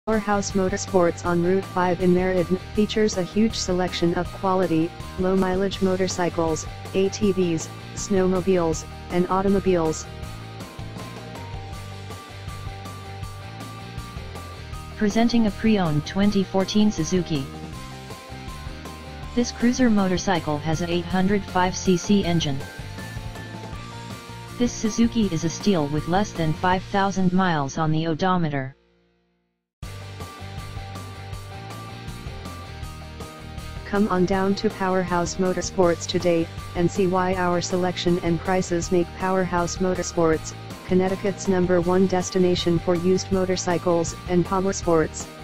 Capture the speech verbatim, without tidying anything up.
Powerhouse Motorsports on Route five in Meriden features a huge selection of quality, low-mileage motorcycles, A T Vs, snowmobiles, and automobiles. Presenting a pre-owned twenty fourteen Suzuki. This cruiser motorcycle has a eight hundred five c c engine. This Suzuki is a steal with less than five thousand miles on the odometer. Come on down to Powerhouse Motorsports today, and see why our selection and prices make Powerhouse Motorsports Connecticut's number one destination for used motorcycles and powersports.